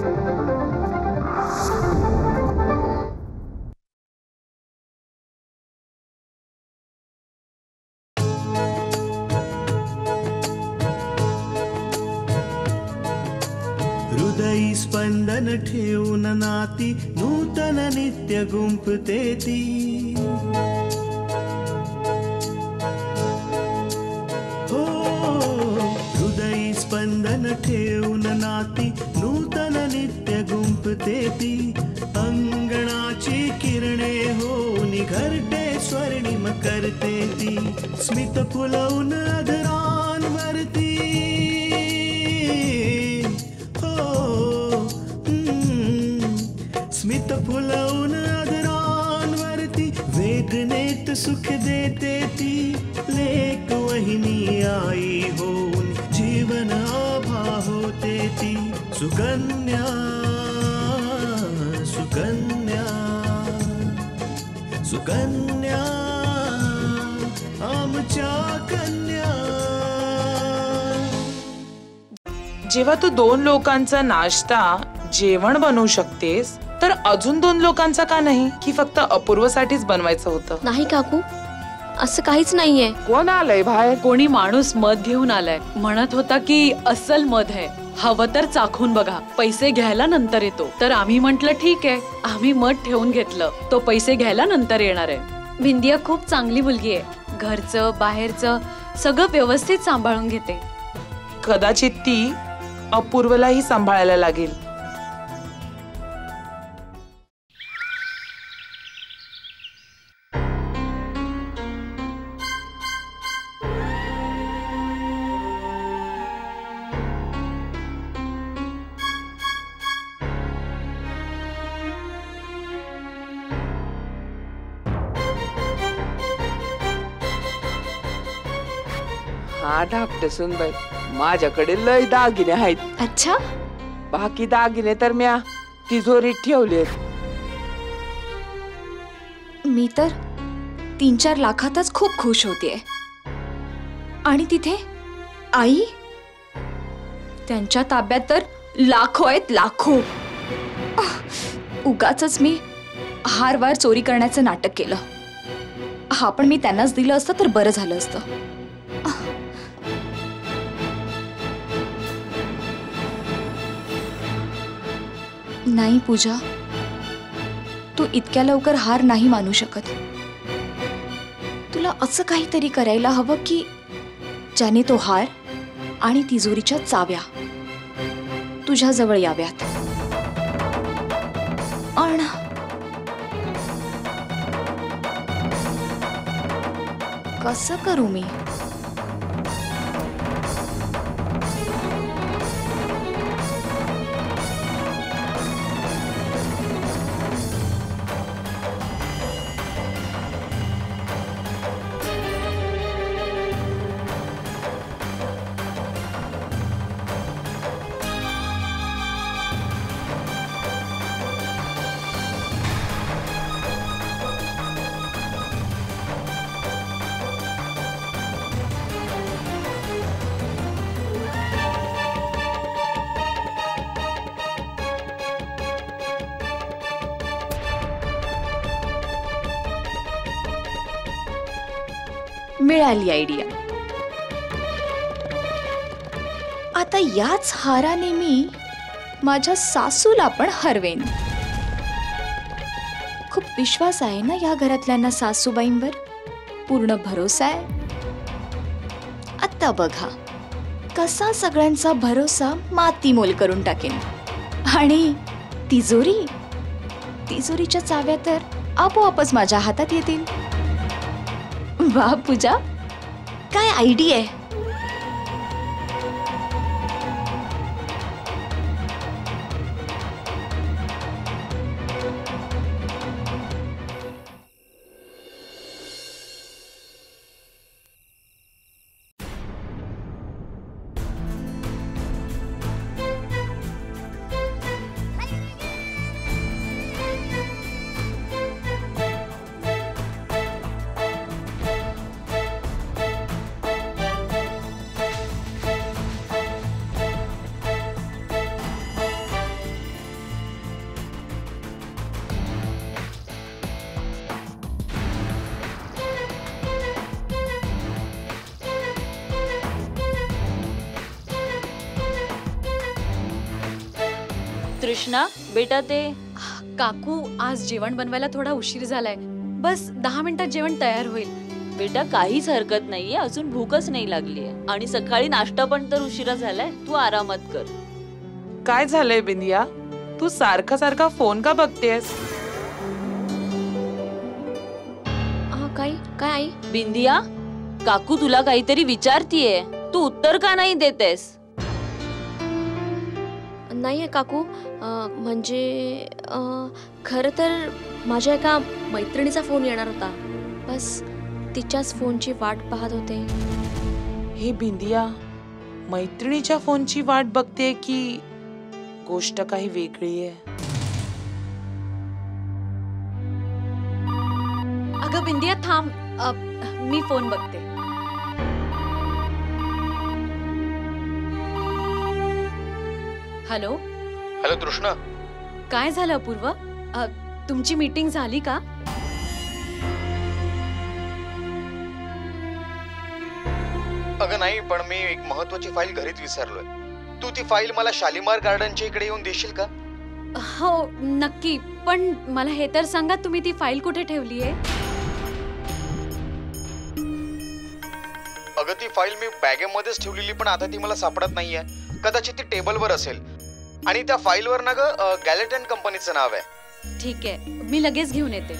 हृदयी स्पंदन ठेवून नाती नूतन नित्य गुंफते ती हो हृदयी स्पंदन ठेवून नाती नूतन नित्य गुंफते ती अंगणाची किरणे होऊन घरटे स्वर्णिम करते ती स्मित फुलवून अधरांवरती स्मित फुलवून अधरांवरती वेदनेत सुख देते ती लेक वहिनी आई होऊन जीवन आभा होते ती सुकन्या सुकन्या सुकन्या आमच्या कन्या. जेव्हा तू 2 लोकांचा नाश्ता जेवण बनवू शकतेस तर अजून 2 लोकांचा का नाही? की फक्त अपूर्वसाठीच बनवायचं होतं? नाही काकू, असं काहीच नाहीये. कोण आलंय बाहेर? कोणी माणूस मध घेऊन आलाय. म्हणत होता की अस्सल मध आहे, हवं तर चाखून बघा, पैसे घ्यायला नंतर येतो. तर आम्ही म्हटलं ठीक आहे. आम्ही मध ठेवून घेतलं. तो पैसे घ्यायला नंतर येणार आहे. भिंदिया खूप चांगली मुलगी आहे. घरचं बाहेरचं सगळं व्यवस्थित सांभाळून घेते. कदाचित ती अपूर्वलाही सांभाळायला लागेल. हा धाकटे सुनबाई, माझ्याकडे लय दागिने आहेत. अच्छा, बाकी दागिने तर म्या तिजोरीत ठेवलेत. मी तर 3-4 लाखातच खूप खुश होतीये. आणि तिथे आई, त्यांच्या ताब्यात तर लाखो आहेत, लाखो. उगाचच मी हारवार चोरी करण्याचं नाटक केलं. हा पण मी त्यांनाच दिलं असतं तर बरं झालं असतं. नाही पूजा, तू इतक्या लवकर हार नाही मानू शकत. तुला असं काहीतरी करायला हवं की ज्याने तो हार आणि तिजोरीच्या चाव्या तुझ्या जवळ याव्यात. कसं करू मी? मिळाली आयडिया. आता याच हाराने मी माझ्या सासूला पण हरवेन. खूप विश्वास आहे ना या घरातल्यांना सासूबाईंवर, पूर्ण भरोसा आहे. आता बघा कसा सगळ्यांचा भरोसा मातीमोल करून टाकेन. आणि तिजोरीच्या चाव्या तर आपोआपच माझ्या हातात येतील. वाह पूजा, काय आयडिया आहे. तृष्णा बेटा ते काकू आज जेवण बनवायला थोडा उशीर झालाय. बस 10 मिनिटात जेवण तयार होईल. बेटा काहीच हरकत नाहीये, अजून भूकच नाही लागलीये आणि सकाळी नाश्ता पण तर उशिरा झालाय. तू आरामात कर. काय झालंय बिंदिया, तू सारखा सारखा फोन का बघतेस? काय काय आई? बिंदिया, काकू तुला काहीतरी विचारतीये, तू उत्तर का नाही देतेस? नाही काकू, म्हणजे खरं तर माझ्या एका मैत्रिणीचा फोन येणार होता. बस तिच्याच फोनची वाट पाहत होते. हे बिंदिया, मैत्रिणीच्या फोनची वाट बघते की गोष्ट काही वेगळी आहे? अगं बिंदिया थांब, मी फोन बघते. Hello hello Trishna. काय झालं अपूर्व? तुमची मीटिंग झाली का? अगं नाही, पण मी एक महत्वाची फाईल घरीच विसरलोय. तू ती फाईल मला शालीमार गार्डनच्या इकडे येऊन देशील का? हो नक्की, पण मला हे तर सांगा तुम्ही ती फाईल कुठे ठेवली आहे? अगं ती फाईल मी बॅगेमध्येच ठेवलेली, पण आता ती मला सापडत नाहीये. कदाचित ती टेबलवर असेल. आणि त्या फाईलवर ना ग गॅलेटन कंपनीचं नाव आहे. ठीक आहे, मी लगेच घेऊन येते.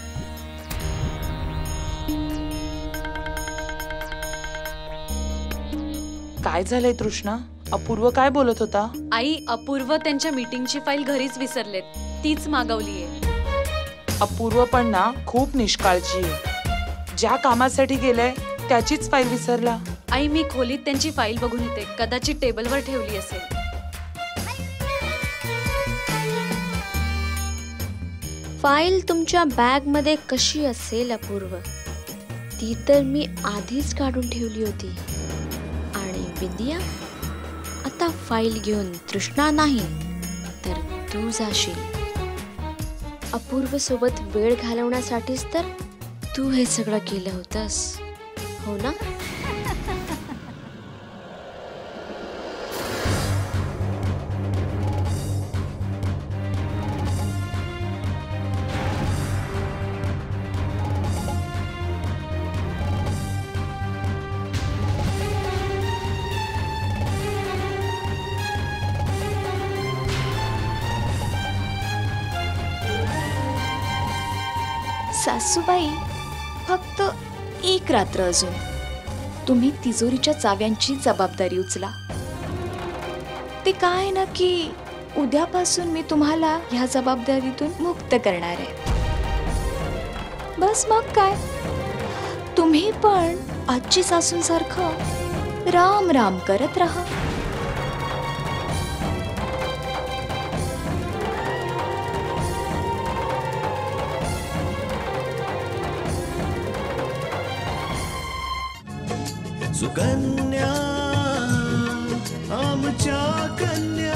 काय झालंय तृष्णा? अपूर्व काय बोलत होता? आई, अपूर्व त्यांच्या मीटिंगची फाईल घरीच विसरलेत, तीच मागवलीये. अपूर्व पण ना खूप निष्काळजी आहे. ज्या कामासाठी गेलाय त्याचीच फाईल विसरला. आई, मी खोलीत त्यांची फाईल बघून येते, कदाचित टेबलवर ठेवली असेल. फाईल तुमच्या बॅग मध्ये कशी असेल अपूर्व? ती तर मी आधीच काढून ठेवली होती. आणि बिंदिया, आता फाईल घेऊन तृष्णा नाही तर तू जाशील. अपूर्व सोबत वेळ घालवण्यासाठीच तर तू हे सगळं केलं होतंस, हो ना? सासूबाई, फक्त एक रात्र अजून तुम्ही तिजोरीच्या चाव्यांची जबाबदारी उचला. ते काय ना की उद्यापासून मी तुम्हाला ह्या जबाबदारीतून मुक्त करणार आहे. बस मग काय, तुम्ही पण आजची सासूंसारखं राम राम करत राहा. सुकन्या आमच्या कन्या.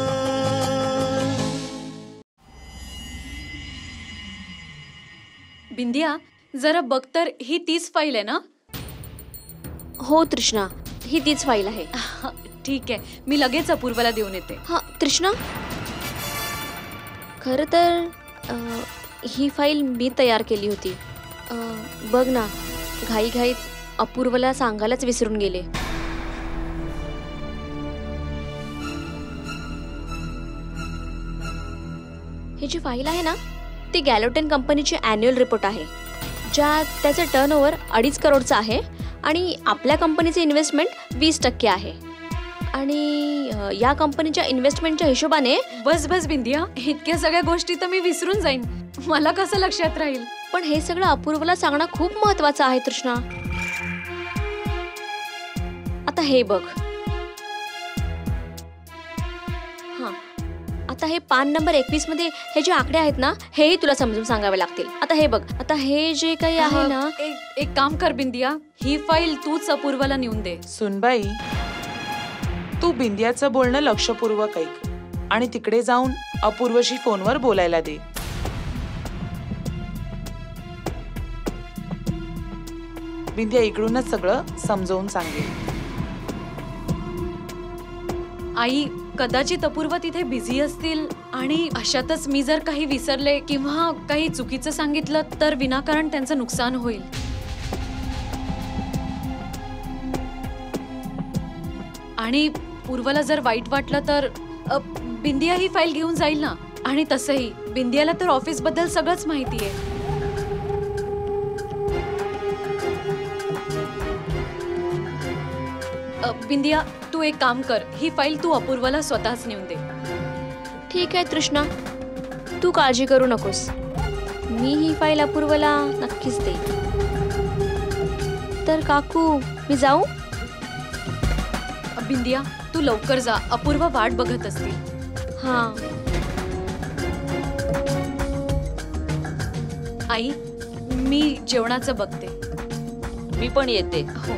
बिंदिया, जरा बघ तर, ही तीच फाईल आहे ना? हो तृष्णा, ही तीच फाईल आहे. ठीक आहे, मी लगेच अपूर्वाला देऊन येते. हा तृष्णा, खरं तर ही फाईल मी तयार केली होती. बघ ना, घाईघाईत अपूर्वला सांगायलाच विसरून गेले. ही जी फाईल आहे ना, ती गॅलोटेन कंपनीची ॲन्युअल रिपोर्ट आहे, ज्यात त्याचं टर्नओव्हर 2.5 करोडचं आहे आणि आपल्या कंपनीचे इन्व्हेस्टमेंट 20% आहे. आणि या कंपनीच्या इन्व्हेस्टमेंटच्या हिशोबाने बस बस बिंदिया, इतक्या सगळ्या गोष्टी तर मी विसरून जाईन. मला कसं लक्षात राहील? पण हे सगळं अपूर्वला सांगणं खूप महत्वाचं आहे तृष्णा. आता हे बघ, हा आता हे पान नंबर 21 मध्ये हे जे आकडे आहेत ना, हेही तुला समजून सांगावे लागतील. आता हे बघ, आता हे जे काही आहे ना, एक काम कर बिंदिया, ही फाईल तूच अपूर्वाला नेऊन दे. सुनबाई, तू बिंदियाचं बोलणं लक्षपूर्वक ऐक आणि तिकडे जाऊन अपूर्वशी फोनवर बोलायला दे. बिंदिया इकडूनच सगळं समजावून सांगेल. आई, कदाचित अपूर्वा तिथे बिझी असतील आणि अशातच मी जर काही विसरले किंवा काही चुकीचं सांगितलं तर विनाकारण त्यांचं नुकसान होईल. आणि पूर्वाला जर वाईट वाटलं तर बिंदिया ही फाईल घेऊन जाईल ना. आणि तसंही बिंदियाला तर ऑफिस बद्दल सगळंच माहिती आहे. बिंदिया, तू एक काम कर, ही फाईल तू अपूर्वाला स्वतःच नेऊन दे. ठीक आहे तृष्णा, तू काळजी करू नकोस. मी ही फाईल अपूर्वाला नक्कीच देईन. तर काकू, मी जाऊ? बिंदिया, तू लवकर जा, अपूर्वा वाट बघत असतील. हां. आई, मी जेवणाचं बघते. मी पण येते. हो.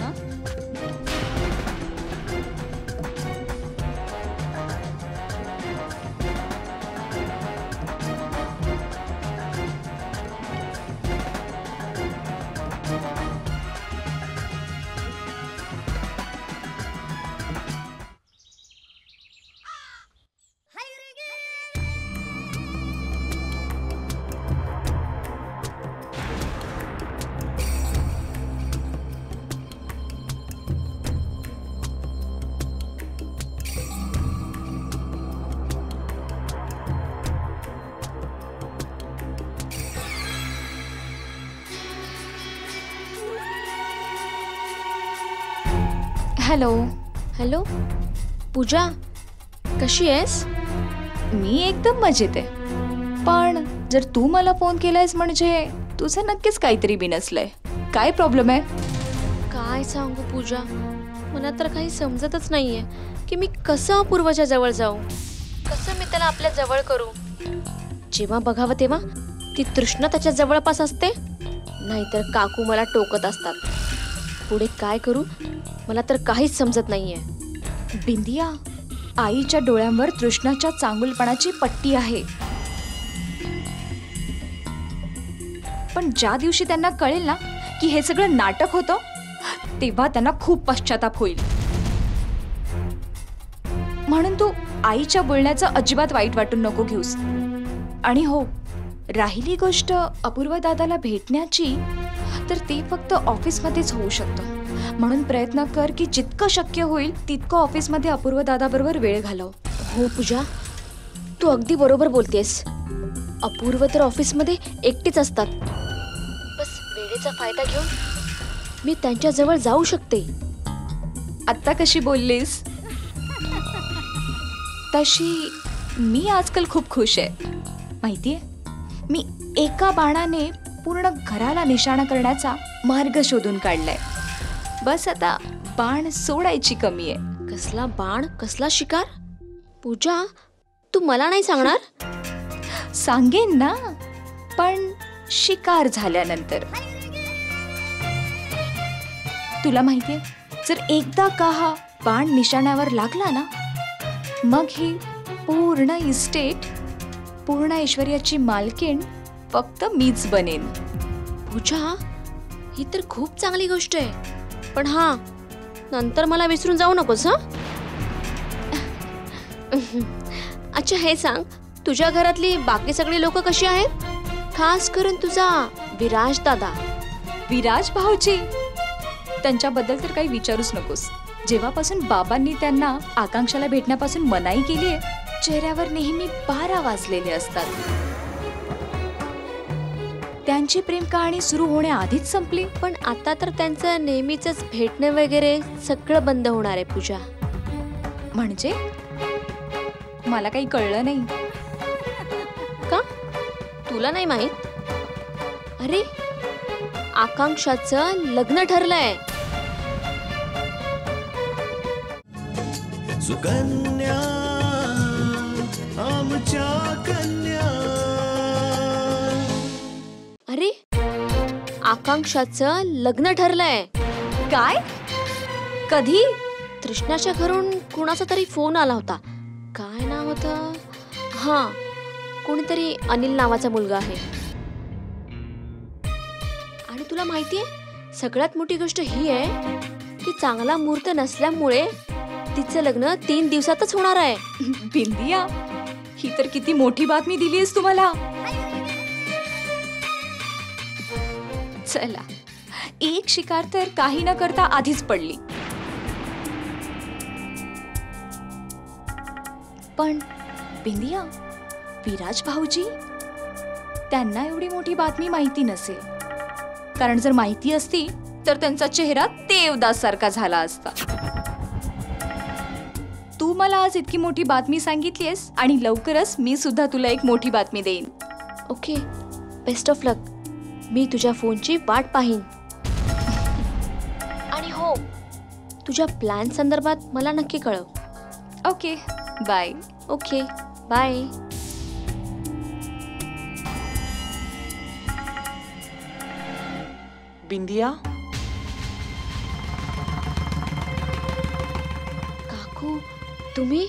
हॅलो. हॅलो पूजा, कशी आहेस? मी एकदम मजेत आहे. पण जर तू मला फोन केलायस म्हणजे तुझं नक्कीच काहीतरी बिनसलंय. काय प्रॉब्लेम आहे? काय सांगू पूजा, मला तर काही समजतच नाहीये की मी कसं अपूर्वाच्या जवळ जाऊ, कसं मी त्याला आपल्या जवळ करू. जेव्हा बघावं तेव्हा ती तृष्णा त्याच्या जवळपास असते, नाहीतर काकू मला टोकत असतात. पुढे काय करू मला तर काहीच समजत नाहीये. बिंदिया, आईच्या डोळ्यांवर तृष्णाच्या चांगुलपणाची पट्टी आहे. पण ज्या दिवशी त्यांना कळेल ना की हे सगळं नाटक होतं, तेव्हा त्यांना खूप पश्चाताप होईल. म्हणून तू आईच्या बोलण्याचं अजिबात वाईट वाटून नको घेऊस. आणि हो, राहिली गोष्ट अपूर्वा दादाला भेटण्याची, तर ते फक्त ऑफिसमध्येच होऊ शकतं. म्हणून प्रयत्न कर की जितकं शक्य होईल तितकं ऑफिसमध्ये अपूर्वा दादाबरोबर वेळ घालव. हो पूजा, तू अगदी बरोबर बोलतेस. अपूर्व तर ऑफिसमध्ये एकटीच असतात. बस वेळेचा फायदा घेऊन मी त्यांच्या जवळ जाऊ शकते. आत्ता कशी बोललीस तशी मी आजकाल खूप खुश आहे. माहितीये, मी एका बाणाने पूर्ण घराला निशाणा करण्याचा मार्ग शोधून काढलाय. बस आता बाण सोडायची कमी आहे. कसला बाण, कसला शिकार? पूजा, तू मला नाही सांगणार? सांगेन ना, पण शिकार झाल्यानंतर. तुला माहितीये, जर एकदा का हा बाण निशाण्यावर लागला ना, मग ही पूर्ण इस्टेट, पूर्ण ऐश्वर्याची मालकीण फक्त मीच बनेन. पूजा, ही तर खूप चांगली गोष्ट आहे. पण हा, नंतर मला विसरून जाऊ नकोस हं? अच्छा हे सांग, तुझ्या घरातली बाकी सगळी लोक कशी आहेत? खास करून तुझा विराज दादा. विराज भाऊजी, त्यांच्याबद्दल तर काही विचारूच नकोस. जेव्हापासून बाबांनी त्यांना आकांक्षाला भेटण्यापासून मनाई केलीये, चेहऱ्यावर नेहमी 12 वाजलेले असतात. त्यांची प्रेम कहाणी सुरू होण्याआधीच संपली. पण आता तर त्यांचं नेहमीच भेटणं वगैरे सगळं बंद होणार आहे पूजा. म्हणजे मला काही कळलं नाही. का? तुला नाही माहित? अरे, आकांक्षाचं लग्न ठरलंय. सुकन्या आमच्या कन्या. अरे, आकांक्षाचं लग्न ठरलंय. काय? कधी? तृष्णाच्या घरून कुणाचा तरी फोन आला होता. काय नाव होतं? हां, कोणीतरी अनिल नावाचा मुलगा आहे. आणि तुला माहितीये, सगळ्यात मोठी गोष्ट ही आहे की चांगला मुहूर्त नसल्यामुळे तिचं लग्न 3 दिवसातच होणार आहे. बिंदिया, ही तर किती मोठी बातमी दिलीस तुम्हाला. चला, एक शिकार तर काही न करता आधीच पडली. पण बिंदिया, विराज भाऊजी, त्यांना एवढी मोठी बातमी माहिती नसेल. कारण जर माहिती असती तर त्यांचा चेहरा देवदास सारखा झाला असता. तू मला आज इतकी मोठी बातमी सांगितलीस आणि लवकरच मी सुद्धा तुला एक मोठी बातमी देईन. Okay, best of luck. मी तुझ्या फोनची वाट पाहीन. आणि हो, तुझ्या प्लॅन संदर्भात मला नक्की कळव. Okay, bye. Okay, bye. Bindiya, काकू, तुम्ही?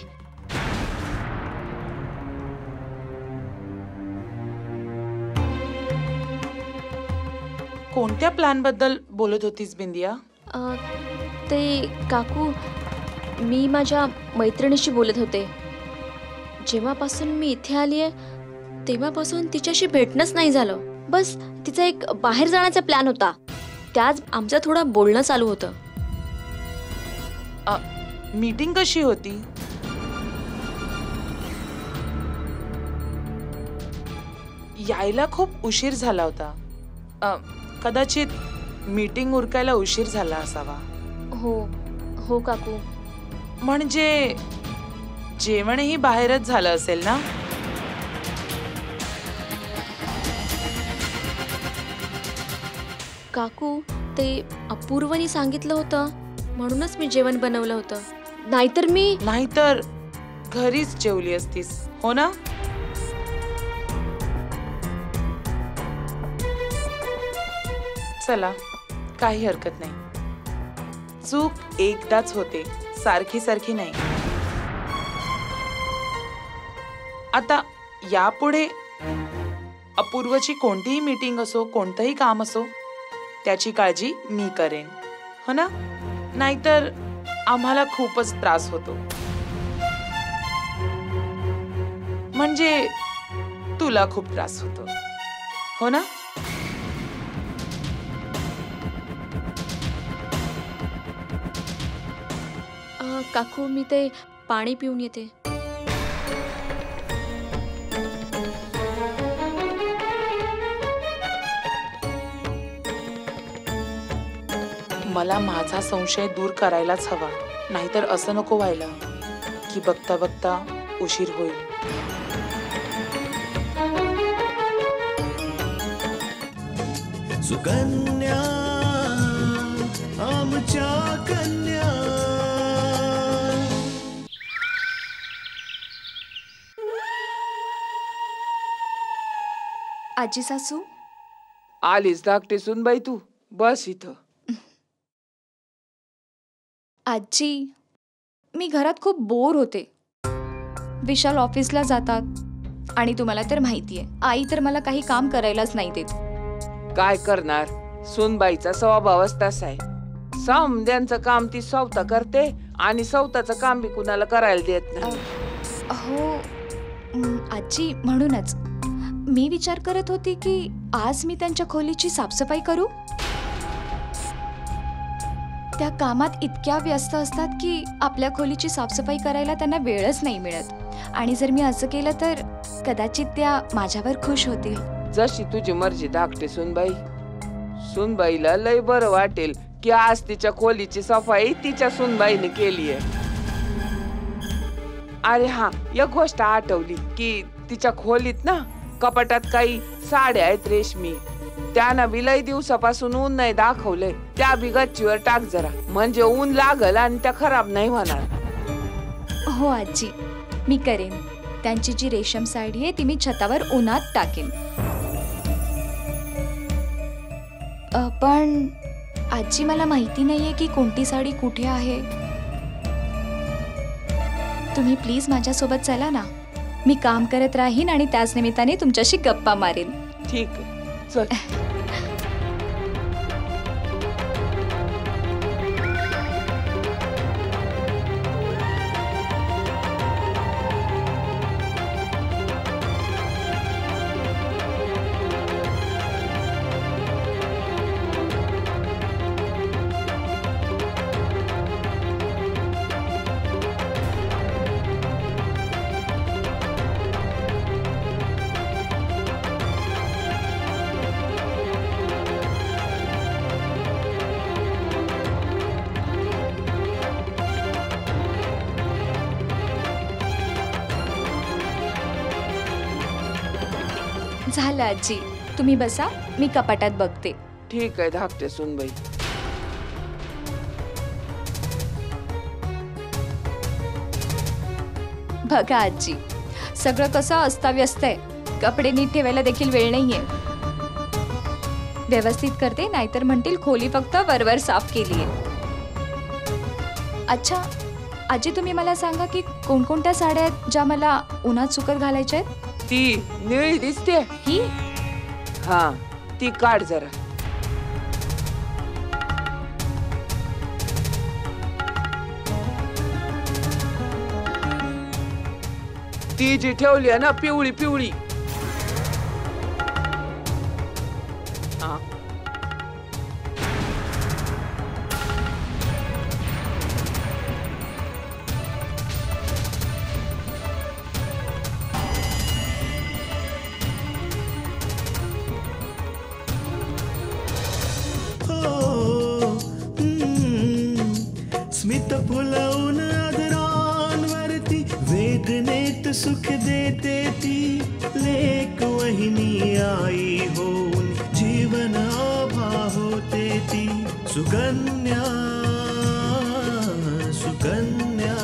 कोणत्या प्लॅन बद्दल बोलत होतीस बिंदिया? ते काकू, मी माझ्या मैत्रिणीशी बोलत होते. जेव्हापासून मी इथे आली आहे तेव्हापासून तिच्याशी भेटणंच नाही झालं. बस तिचा एक बाहेर जाण्याचा प्लॅन होता. त्याच आमचं थोडं बोलणं चालू होतं. मीटिंग कशी होती? यायला खूप उशीर झाला होता. कदाचित मीटिंग उरकायला उशीर झाला असावा. हो हो काकू. म्हणजे जेवणही बाहेरच झालं असेल ना? काकू, ते अपूर्वनी सांगितलं होतं म्हणूनच मी जेवण बनवलं होतं. नाहीतर घरीच जेवली असतीस, हो ना? चला, काही हरकत नाही. चूक एकदाच होते, सारखी सारखी नाही. आता यापुढे अपूर्वची कोणतीही मीटिंग असो, कोणतंही काम असो, त्याची काळजी मी करेन, हो ना? नाहीतर आम्हाला खूपच त्रास होतो. म्हणजे तुला खूप त्रास होतो, हो ना? काकू, मी ते पाणी पिऊन येते. मला माझा संशय दूर करायलाच हवा, नाहीतर असं नको व्हायला की बघता बघता उशीर होईल. सुकन्या आमच्या कन्या. आजी सासू, आलीस धाकटी सुनबाई, तू बस इथं. आजी, मी घरात खूप बोर होते. विशाल ऑफिसला जातात आणि तुम्हाला तर माहितीये, आई तर मला काही काम करायलाच नाही देत. काय करणार, सुनबाईचा स्वभावच तसा आहे. समद्यांचं काम ती स्वतः करते आणि स्वतःचं काम बी कुणाला करायला देत नाही. हो आजी, म्हणूनच मी विचार करत होती की आज मी त्यांच्या खोलीची साफसफाई करू. त्या कामात इतक्या व्यस्त असतात की आपल्या खोलीची साफसफाई करायला त्यांना वेळच नाही मिळत. आणि जर मी असं केलं तर कदाचित त्या माझ्यावर खुश होतील. जशी तुझी मर्जी धाकटे सुनबाई. सुनबाईला लय बरं वाटेल की आज तिच्या खोलीची सफाई तिच्या सुनबाईने केली आहे. अरे हा, एक गोष्ट आठवली की तिच्या खोलीत ना कपाटात काही साड्या आहेत रेशमी. त्यानं बी लय दिवसापासून ऊन नाही दाखवलंय. त्या बी गच्चीवर टाक जरा, म्हणजे ऊन लागल आणि त्या खराब नाही होणार. हो आजी, मी करेन. त्यांची जी रेशम साडी आहे ती मी छतावर उन्हात टाकेन. पण आजी, मला माहिती नाहीये की कोणती साडी कुठे आहे. तुम्ही प्लीज माझ्यासोबत चला ना. मी काम करत राहीन आणि त्याच निमित्ताने तुमच्याशी गप्पा मारेन. ठीक आहे, चल. झालं आजी, तुम्ही बसा, मी कपाटात बघते. ठीक आहे धाकटे सुनबाई. बघा आजी, सगळं कसं अस्ताव्यस्त आहे. कपडे नीट ठेवायला देखील वेळ नाहीये. व्यवस्थित करते, नाहीतर म्हणतील खोली फक्त वरवर साफ केलीये. अच्छा आजी, तुम्ही मला सांगा की कोणकोणत्या साड्या आहेत ज्या मला उन्हात सुकत घालायच्या आहेत? ती निळी दिसते. ही हा ती काढ जरा. ती जी ठेवली आहे ना पिवळी पिवळी. हा. स्मित फुलवून आदरांवरती वेदनेत सुख देते ती लेक वहिनी आई होऊन जीवन आभा होते ती सुकन्या सुकन्या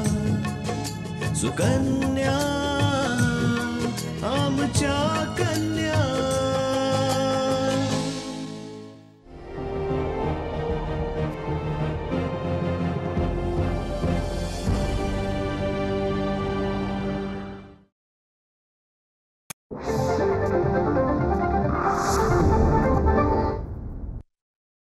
सुकन्या आमच्या कन्या.